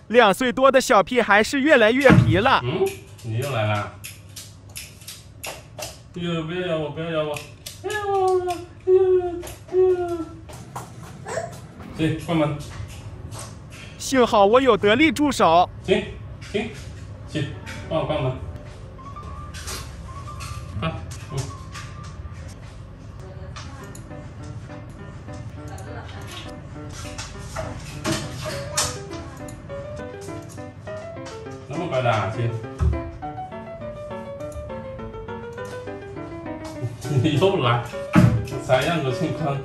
2岁多的小屁孩是越来越皮了。 你又来啦！不要咬我，不要咬我！不要我！行，关门。 幸好我有得力助手。 行，帮我关门。那么快的啊，亲！你又来，咋样个情况？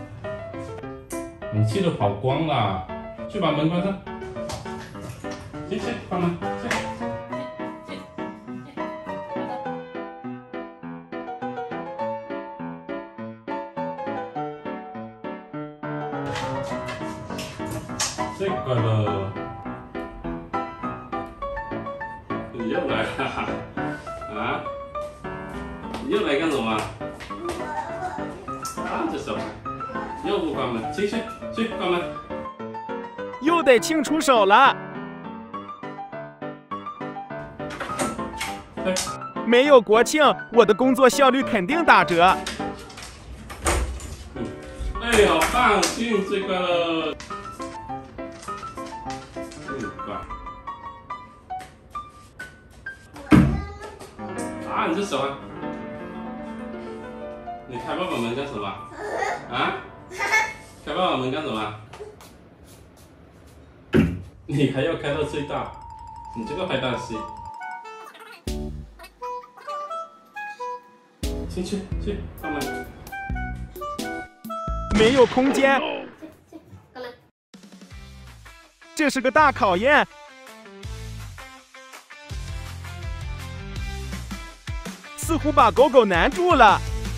你气都跑光了，去把门关上。去，关门，去。这个了。你又来了啊？你又来干什么？啊，这手又不关门，去关门。 又得清出手了。没有国庆，我的工作效率肯定打折。 哎，好棒，进这个了。啊，你这手啊！你开爸爸门干什么？啊？开爸爸门干什么？你还要开到最大？你这个坏蛋西！去，关门。 没有空间。这是个大考验。似乎把狗狗难住了。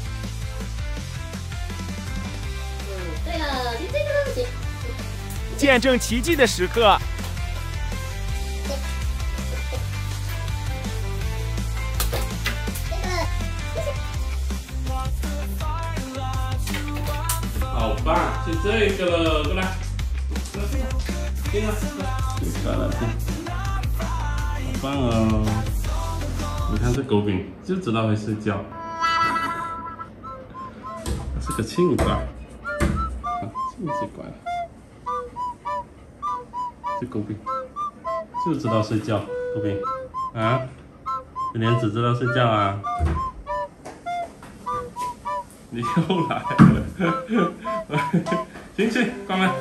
对了，就这个东西。 见证奇迹的时刻。 好棒，就这个了，过来，进来，好棒哦！你看这狗饼就知道会睡觉，它是个庆瓜，庆最乖了。这狗饼就知道睡觉，狗饼啊，这莲子知道睡觉啊。你又来了，进去，关门。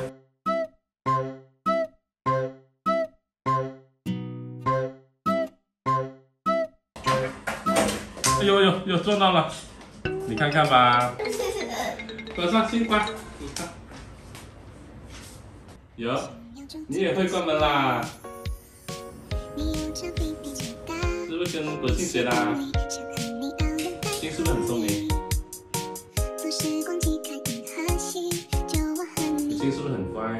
哎呦，又撞到了，你看看吧。关上，先关。你看，有，你也会关门啦？是不是跟国庆学的？庆是不是很聪明？国庆是不是很乖？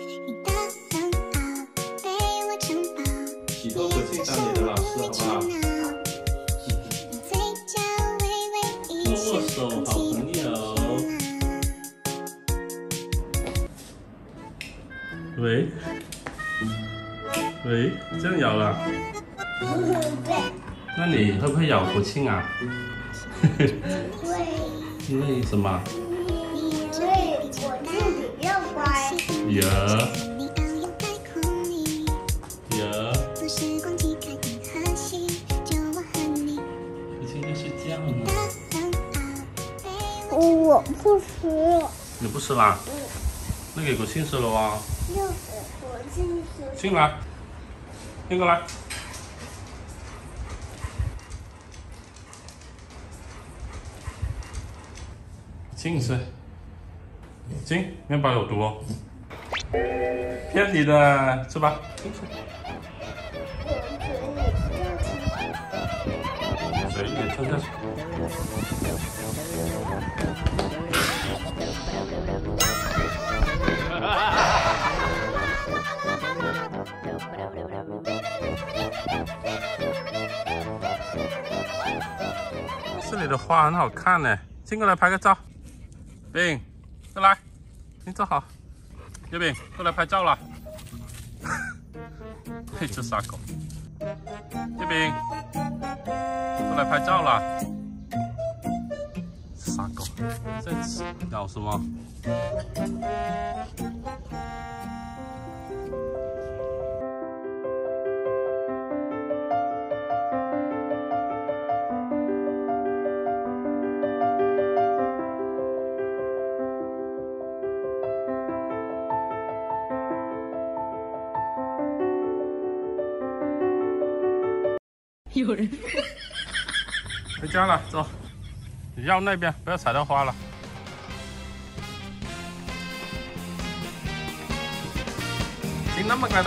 以后国庆当你的老师好不好？握手，好朋友。喂，这样咬了？那你会不会咬国庆啊？因为什么？ 因为我自己比较乖。 国庆在睡觉呢。 我不吃。 你不吃啦？那给国庆吃了啊。 要给国庆吃。 进来，进过来。进吃，进，面包有毒哦。骗你的，吃吧。水也吞下去。这里的花很好看呢，进过来拍个照。饼，过来，你坐好。月饼，过来拍照了。 嘿，这傻狗，这边过来拍照啦！傻狗，在咬什么？ 有人回家了，走，你绕那边，不要踩到花了。行，那么快的？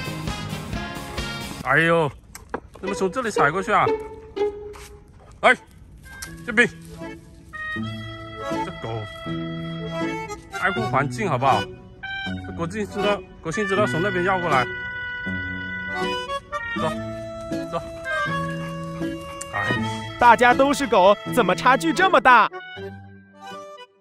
哎呦，怎么从这里踩过去啊？哎，这边，这狗爱护环境好不好？这国庆知道从那边绕过来。走，走。哎。 大家都是狗，怎么差距这么大？